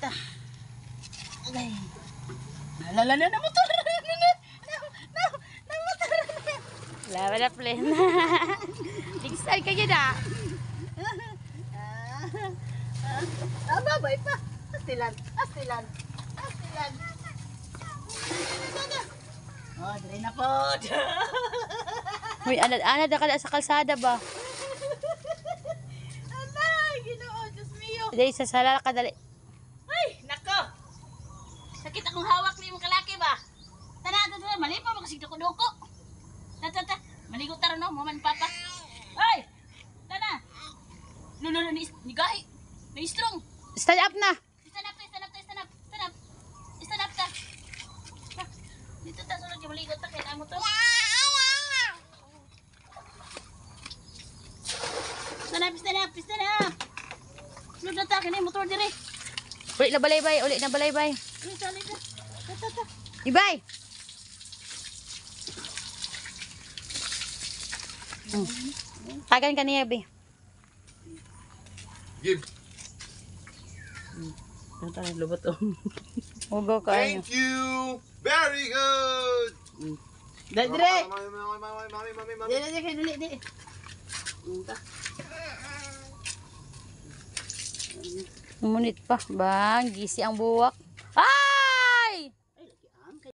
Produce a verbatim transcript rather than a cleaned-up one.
ta. Agay. Lala na na motor. Na motor. Lawa na plan. Digsal ka yun ah. Ah, babay pa. Astilan, astilan, astilan. Oh, dire na po. Uy, anad-anad na ka sa kalsada ba? Alay, Ginoo, Diyos mio. Dali sa sala ka dali. Ay, nako. Sakit akong hawak ni mong kalaki ba? Tana, tana, mali pa magsigdo ko duko. Tata, tata. Maligo taro no, maman papa. Ay! Tana. Lulu ni ni gahi. Ni strong. Stand up na. Stand up, stand up, stand up, stand up. Stand up ta. Ta. Dito ta sulod yung maligo ta kay amo to. Stand up, stand up, stand up. Sulod na ta kini motor dire. Uli na balaybay, uli na balaybay. Ni sali ta. Ta ta ta. Ibay. Hmm. Tagan ka niya, Bi. Give. Tata lubot oh. Hugo ka. Thank you. Very good. Dali dire. Mami, mami, mami, mami, mami, mami. Dili dili dili dili. Ta. Umunit pa. Bang, gisi ang buwak.